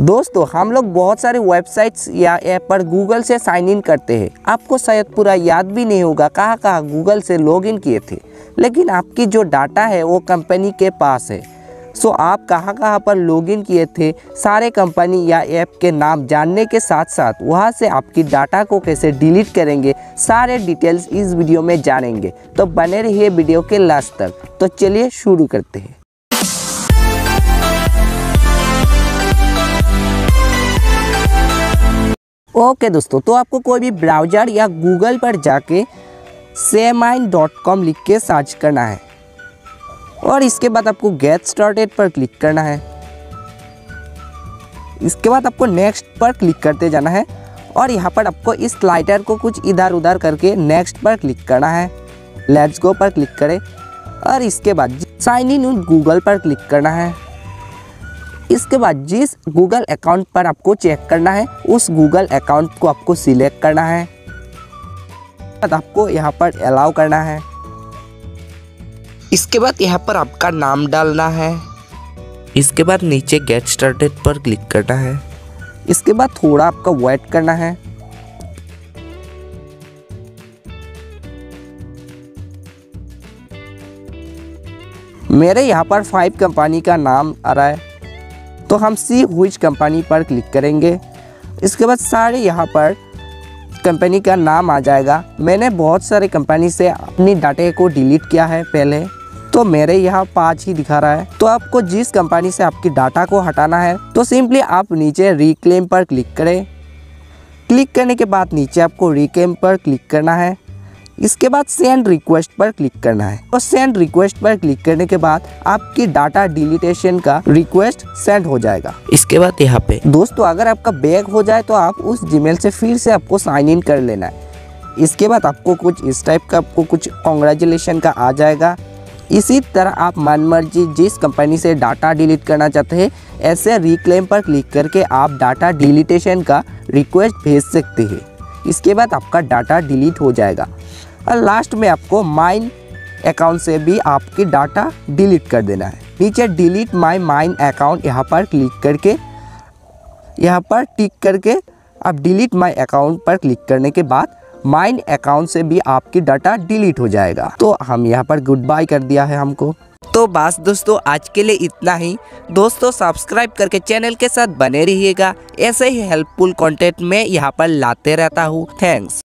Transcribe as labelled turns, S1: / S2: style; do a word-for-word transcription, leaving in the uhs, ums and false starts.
S1: दोस्तों हम लोग बहुत सारे वेबसाइट्स या ऐप पर गूगल से साइन इन करते हैं। आपको शायद पूरा याद भी नहीं होगा कहाँ कहाँ गूगल से लॉगिन किए थे, लेकिन आपकी जो डाटा है वो कंपनी के पास है। सो आप कहाँ कहाँ पर लॉगिन किए थे, सारे कंपनी या ऐप के नाम जानने के साथ साथ वहाँ से आपकी डाटा को कैसे डिलीट करेंगे, सारे डिटेल्स इस वीडियो में जानेंगे। तो बने रहिए वीडियो के लास्ट तक। तो चलिए शुरू करते हैं। ओके okay, दोस्तों तो आपको कोई भी ब्राउज़र या गूगल पर जाके सेमाइन डॉट कॉम लिख के सर्च करना है और इसके बाद आपको गेट स्टार्टेड पर क्लिक करना है। इसके बाद आपको नेक्स्ट पर क्लिक करते जाना है और यहाँ पर आपको इस स्लाइडर को कुछ इधर उधर करके नेक्स्ट पर क्लिक करना है। लेट्स गो पर क्लिक करें और इसके बाद साइन इन विद गूगल पर क्लिक करना है। इसके बाद जिस गूगल अकाउंट पर आपको चेक करना है उस गूगल अकाउंट को आपको सिलेक्ट करना है। आपको यहाँ पर अलाउ करना है। इसके बाद यहाँ पर आपका नाम डालना है। इसके बाद नीचे गेट स्टार्टेड पर क्लिक करना है। इसके बाद थोड़ा आपका वेट करना है। मेरे यहाँ पर फाइव कंपनी का नाम आ रहा है तो हम सी व्हिच कंपनी पर क्लिक करेंगे। इसके बाद सारे यहाँ पर कंपनी का नाम आ जाएगा। मैंने बहुत सारे कंपनी से अपनी डाटा को डिलीट किया है पहले, तो मेरे यहाँ पाँच ही दिखा रहा है। तो आपको जिस कंपनी से आपकी डाटा को हटाना है तो सिंपली आप नीचे रिक्लेम पर क्लिक करें। क्लिक करने के बाद नीचे आपको रिक्लेम पर क्लिक करना है। इसके बाद सेंड रिक्वेस्ट पर क्लिक करना है और सेंड रिक्वेस्ट पर क्लिक करने के बाद आपकी डाटा डिलीटेशन का रिक्वेस्ट सेंड हो जाएगा। इसके बाद यहाँ पे दोस्तों अगर आपका बैग हो जाए तो आप उस जीमेल से फिर से आपको साइन इन कर लेना है। इसके बाद आपको कुछ इस टाइप का आपको कुछ कॉन्ग्रेचुलेशन का आ जाएगा। इसी तरह आप मनमर्जी जिस कंपनी से डाटा डिलीट करना चाहते हैं ऐसे रिक्लेम पर क्लिक करके आप डाटा डिलीटेशन का रिक्वेस्ट भेज सकते हैं। इसके बाद आपका डाटा डिलीट हो जाएगा और लास्ट में आपको माइन अकाउंट से भी आपकी डाटा डिलीट कर देना है। नीचे डिलीट माय माइन अकाउंट यहाँ पर क्लिक करके यहाँ पर टिक करके आप डिलीट माय अकाउंट पर क्लिक करने के बाद माइन अकाउंट से भी आपकी डाटा डिलीट हो जाएगा। तो हम यहाँ पर गुड बाय कर दिया है हमको। तो बस दोस्तों आज के लिए इतना ही। दोस्तों सब्सक्राइब करके चैनल के साथ बने रहिएगा। ऐसे ही हेल्पफुल कंटेंट में यहाँ पर लाते रहता हूँ। थैंक्स।